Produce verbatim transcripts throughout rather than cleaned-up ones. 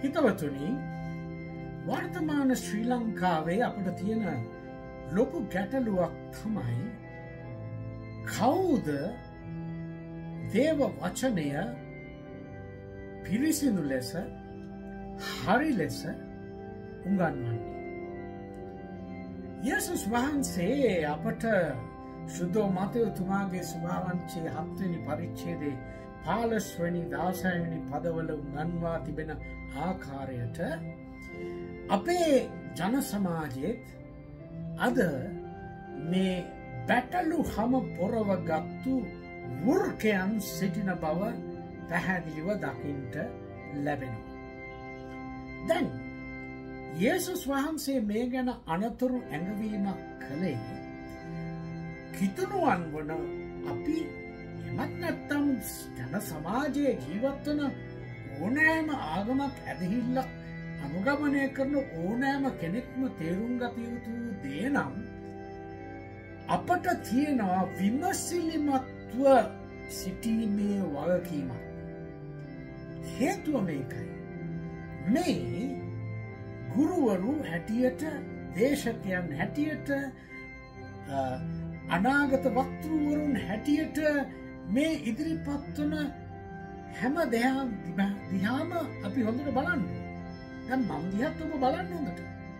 හිතවතුනි වර්තමාන ශ්‍රී ලංකාවේ අපට තියෙන ලොකු ගැටලුවක් තමයි කවුද දේව වචනය පිරිසිදු ලෙස හරි ලෙස උගන්වන්නේ. යේසුස් වහන්සේ අපට සුදෝ මතෙව් තුමාගේ සුභාවංචයේ හත්වෙනි පරිච්ඡේදයේ පාලස්වැනි දාසයනි පදවල උගන්වා තිබෙන ආකාරයට අපේ ජන සමාජයේත් අද මේ බැටළු හම පොරවගත්තු වෘකයන් සිටින බව පැහැදිලිව දකින්නට ලැබෙනවා. දැන් යේසුස් වහන්සේ මේ ගැන අනතුරු ඇඟවීමක් කළේ කිතුණුවන් වන අපි එමත් නැත්තම් ජන සමාජයේ ජීවත් වන ඕනෑම ආගමක් ඇදහිල්ලක් අනුගමනය කරන ඕනෑම කෙනෙක්ම තේරුම් ගත යුතු දේ නම් අපට තියෙනවා විමසිලිමත්ව සිටීමේ වගකීමක්. හේතුව මේකයි. මේ ගුරුවරු හැටියට දේශකයන් හැටියට අනාගත වක්තෘවරුන් හැටියට මේ ඉදිරිපත් වන හැම දෙයක් දිහාම අපි හොඳට බලන්න. දැන් මම දිහත් ඔබ බලන්න හොඳට.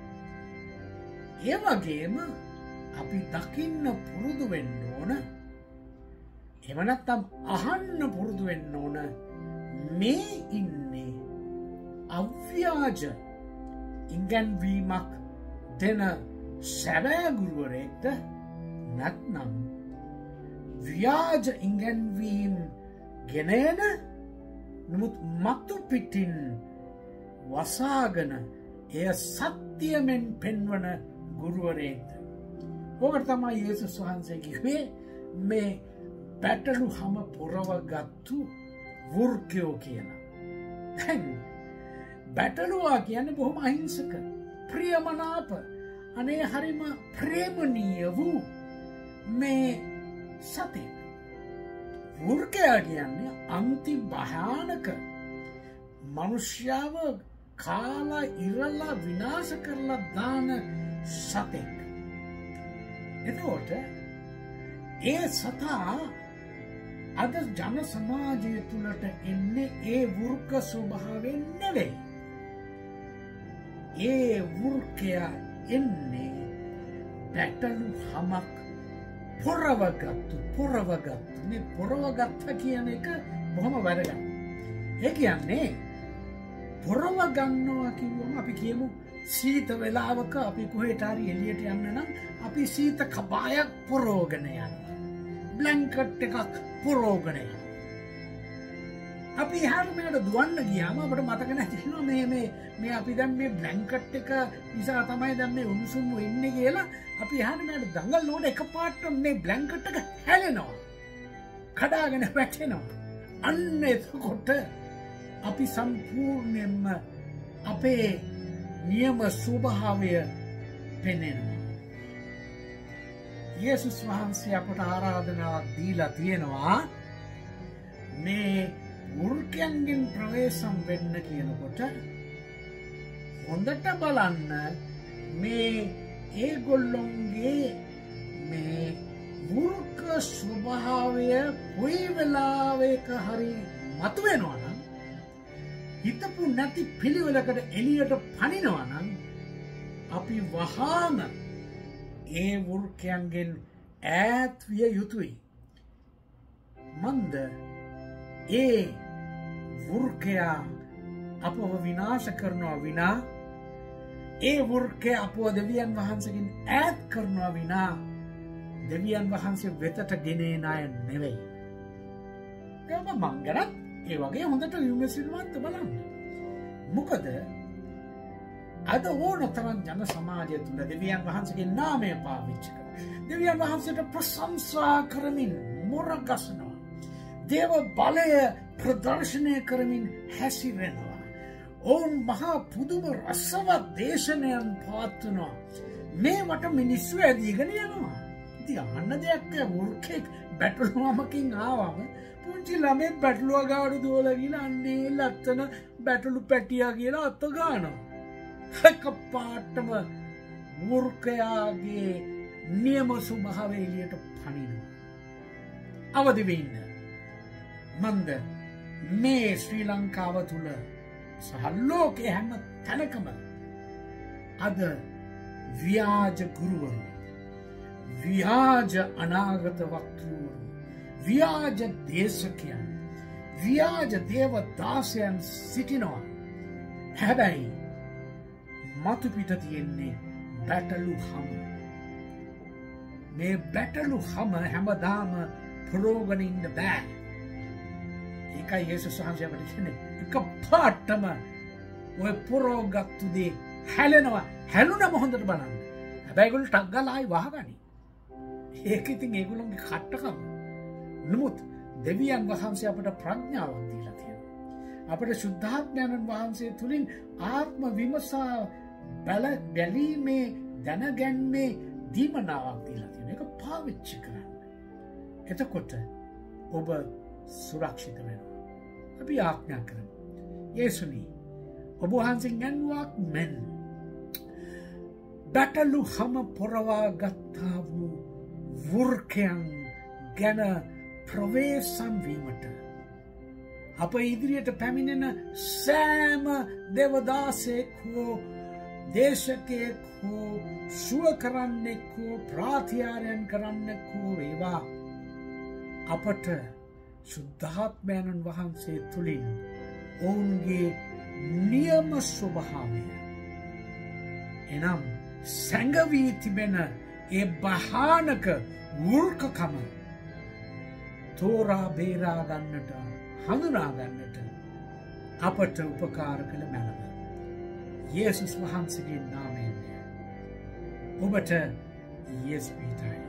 ඒ වගේම අපි දකින්න පුරුදු වෙන්න ඕන. එහෙම නැත්නම් අහන්න පුරුදු වෙන්න ඕන. මේ ඉන්නේ අව්‍යාජ ඉගැන්වීමක් දෙන සැබෑ ගුරුවරයෙක්ද නැත්නම් ව්‍යාජ ඉගැන්වීම් ගෙනෙන නමුත් මතු පිටින් වසාගෙන එය සත්‍යමෙන් පෙන්වන ගුරුවරයෙක්ද? ඔකට තමයි යේසුස් වහන්සේ කිව්වේ මේ බැටළු හම පොරවගත්තු වෘකයෝ කියලා. දැන් බැටළුවා කියන්නේ බොහොම අහිංසක, ප්‍රියමනාප, අනේ හරිම ප්‍රේමණීය වූ මේ සතෙක්. වෘකයා කියන්නේ අන්ති භයානක මනුෂ්‍යව කාලා ඉරලා විනාශ කරලා දාන සතෙක්. එතකොට ඒ සතා අද ජන සමාජය තුළට එන්නේ ඒ වෘක ස්වභාවයෙන් නෙවෙයි. ඒ වෘකයා එන්නේ බැටළු හමක් පොරවගත්තු පොරවගත්තු මේ පොරවගත්ත කියන එක බොහොම වැදගත්. ඒ කියන්නේ පොරව ගන්නවා කිව්වම අපි කියමු සීත වෙලාවක අපි කොහෙට හරි එළියට යන්න නම් අපි සීත කබායක් පොරවගෙන යනවා. බ්ලැන්කට් එකක් පොරවගෙන යනවා. අපි එහාට මෙහාට දුවන්න ගියාම අපිට මතක නැතිනවා මේ මේ මේ අපි දැන් මේ බ්ලැන්කට් එක නිසා තමයි දැන් මේ උණුසුම ඉන්නේ කියලා අපි එහාට මෙහාට දඟලනකොට එකපාරට මේ බ්ලැන්කට් එක හැලෙනවා. කඩාගෙන වැටෙනවා. අන්න එතකොට අපි සම්පූර්ණයෙන්ම අපේ නියම ස්වභාවය පෙනෙනවා. යේසුස් වහන්සේ අපට ආරාධනාවක් දීලා තියෙනවා මේ වෘකයන්ගෙන් ප්‍රවේශම් වෙන්න කියනකොට හොඳට බලන්න මේ ඒගොල්ලොන්ගේ මේ වෘක ස්වභාවය කොයි වෙලාවක හරි මතුවෙනවා නම් හිතපු නැති පිළිවෙලකට එළියට පනිනවා නම් අපි වහාම ඒ වෘකයන්ගෙන් ඈත් විය යුතුයි. මන්ද ඒ වෘකයා අපව විනාශ කරනවා විනා ඒ වෘකයා අපව දෙවියන් වහන්සේගෙන් ඈත් කරනවා විනා දෙවියන් වහන්සේ වෙතට ගෙනෙන අය නෙවෙයි. ඒක මං ගැනත් ඒ වගේ හොඳට විමසිලිමත්ව බලන්න. මොකද අද ඕන තරම් ජන සමාජය තුළ දෙවියන් වහන්සේගේ නාමය පාවිච්චි කරනවා. දෙවියන් වහන්සේට ප්‍රශංසා කරමින් මොරගසනවා. දේව බලය ප්‍රදර්ශනය කරමින් හැසිරෙනවා. ඔවුන් මහා පුදුම රසවත් දේශනයන් පවත්වනවා. මේවට මිනිස්සු ඇදීගෙන යනවා. ඉතින් අහන්න දෙයක් නෑ. වෘකෙක් බැටළුවමකින් ආවම පුංචි ළමෙක් බැටළුවා ගාවට දුවලා ගිහලා අන්නේ ලත්තන බැටලු පැටියා කියලා අත ගන්නවා. එකපාරටම වෘකයාගේ නියම ස්වභාවය එළියට පනිනවා. අවදි වෙන්න. මන්ද මේ ශ්‍රී ලංකාව තුල සහ ලෝකයේ හැම තැනකම අද ව්‍යාජ ගුරුවරු, ව්‍යාජ අනාගත වක්තෘවරු, ව්‍යාජ දේශකයන්, ව්‍යාජ දේවදාසයන් සිටිනවා. හැබැයි මතු පිට තියෙන්නේ බැටළු හම. මේ බැටළු හම හැමදාම පුරෝගෙන ඉන්න බෑ. ඒකයි යේසුස් වහන්සේ අපිට කියන්නේ එකපාරටම ඔය පුරෝගත්තු දේ හැලෙනවා. හැලුනම හොඳට බලන්න. හැබැයි ඒගොල්ලෝ ටක් ගාලා ආයි වහගනි. ඒක ඉතින් ඒගොල්ලෝගේ කට්ටකම. නමුත් දෙවියන් වහන්සේ අපට ප්‍රඥාවක් දීලා තියෙනවා. අපට සුද්ධාත්මයන් වහන්සේ තුලින් ආත්ම විමසා බැල බැලීමේ දැනගැන්මේ දීමනාවක් දීලා තියෙනවා. ඒක පාවිච්චි කරන්න. එතකොට ඔබ සුරක්ෂිත වෙනවා. අපි ආඥා කරමු. යේසුනි, ඔබ වහන්සේගෙන් යන්නාක් මෙන් බැටළු හම පොරවා ගත්තා වූ වෘකයන් ගැන ප්‍රවේශම් වීමට අප ඉදිරියට පැමිණෙන සෑම දෙවදාසෙක් හෝ දේශකයෙක් හෝ සුව කරන්නෙක් හෝ ප්‍රාතිහාර්යයන් කරන්නෙක් හෝ වේවා, අපට සුද්ධාත්මයන් වහන්සේ තුලින් ඔවුන්ගේ නියම ස්වභාවය එනම් සැඟවී තිබෙන ඒ භයානක වෘකකම තෝරා බේරා ගන්නට, හඳුනා ගන්නට අපට උපකාර කළ මැනව. යේසුස් වහන්සේගේ නාමයෙන් ඔබට යස් පීටයි.